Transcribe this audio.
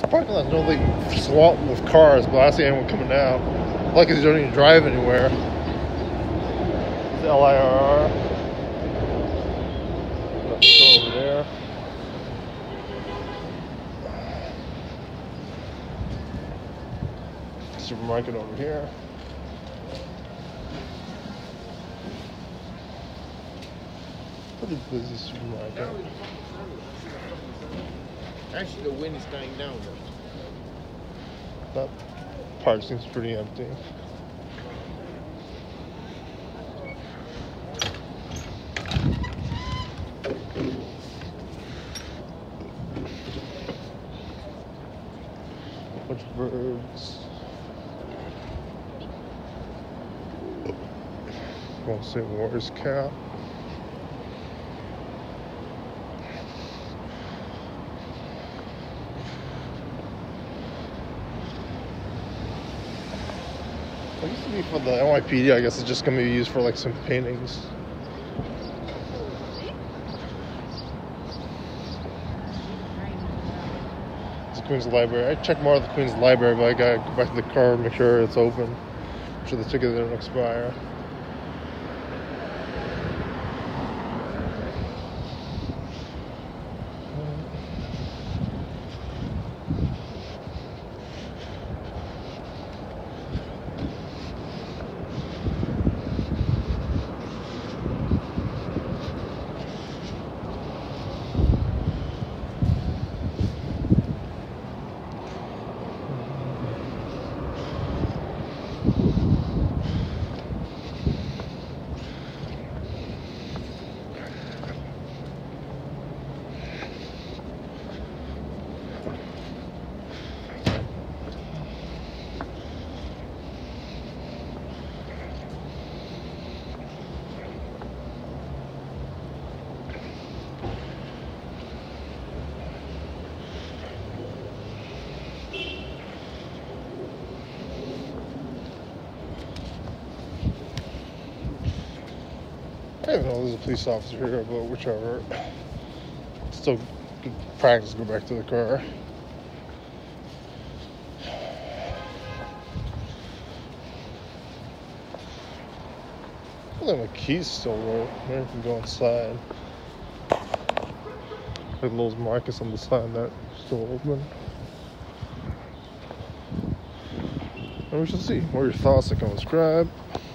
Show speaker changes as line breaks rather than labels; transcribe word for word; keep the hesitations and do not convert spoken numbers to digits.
parking lot's normally swamped with cars, but I don't see anyone coming out. Lucky they don't even drive anywhere. It's L I R R. Let's go over there. Supermarket over here. Pretty busy supermarket.
Actually, the wind is dying down though.
That part seems pretty empty. Bunch of birds. Won't say Wars Cap. It used to be for the N Y P D. I guess it's just gonna be used for like some paintings. It's the Queen's Library. I checked more of the Queen's Library, but I gotta go back to the car, make sure it's open, make sure the ticket didn't expire. I didn't know there's a police officer here, but whichever. Still good practice to go back to the car. I think my keys still work. Maybe I can go inside. There's a little markers on the side that still open. And we shall see. What are your thoughts? Like and subscribe.